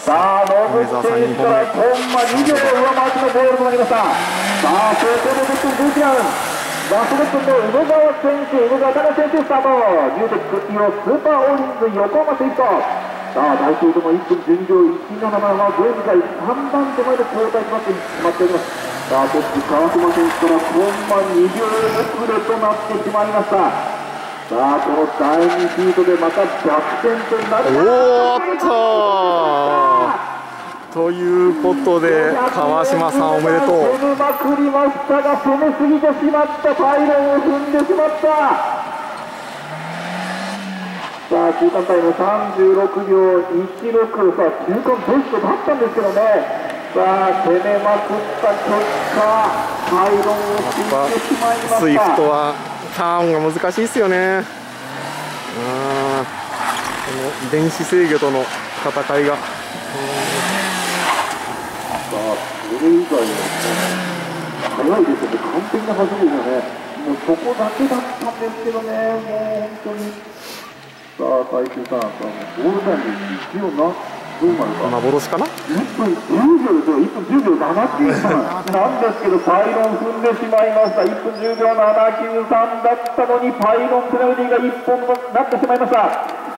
さあ、野口選手からコンマ2秒上回ってのゴールとなりました。さあ、ここで1分11ラウンド。ラスト6分の宇野川選手、宇野川隆選手スタート。ニューテックスーパーオーリンズ横浜選手と。さあ、大勢とも1分12秒17は現在3番手まで後退しまっております。さあ、トップ川島選手からコンマ2秒遅れとなってしまいました。さあ、この第2ヒートでまた逆転となる。 おーっとということで川島さんおめでとう。 攻めまくりましたが攻めすぎてしまった。パイロンを踏んでしまった。さあ、中間タイム36秒16。さあ、中間ベストだったんですけどね。さあ、攻めまくった結果パイロンを踏んでしまいました。 スイフトはターンが難しいですよね。この電子制御との戦いが。 さあ、それ以外は早いですよね。完璧な走りですよね。もうそこだけだったんですけどね。もう本当に。さあ、最終ターン、ゴールタイム1秒な、どうなるか。 幻かな。 1分10秒ですよ。1分10秒79なんですけど、パイロン踏んでしまいました。1分10秒793だったのに、パイロンペナルティが1本となってしまいました。